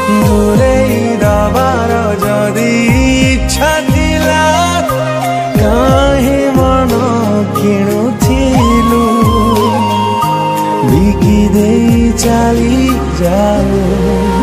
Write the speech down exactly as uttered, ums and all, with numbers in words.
दूरेई दबार जदि इच्छा थिला काहे मन किणुथिलु बिकी देई चली जाओ।